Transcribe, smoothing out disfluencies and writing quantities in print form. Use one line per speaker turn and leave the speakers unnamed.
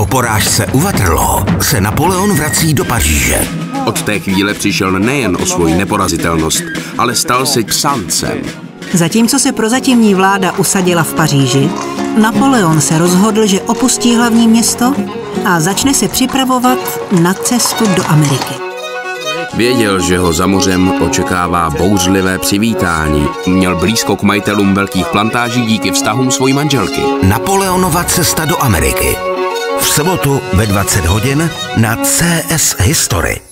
porážce u Waterloo se Napoleon vrací do Paříže.
Od té chvíle přišel nejen o svoji neporazitelnost, ale stal se psancem.
Zatímco se prozatímní vláda usadila v Paříži, Napoleon se rozhodl, že opustí hlavní město a začne se připravovat na cestu do Ameriky.
Věděl, že ho za mořem očekává bouřlivé přivítání. Měl blízko k majitelům velkých plantáží díky vztahům svojí manželky.
Napoleonova cesta do Ameriky. V sobotu ve 20 hodin na CS History.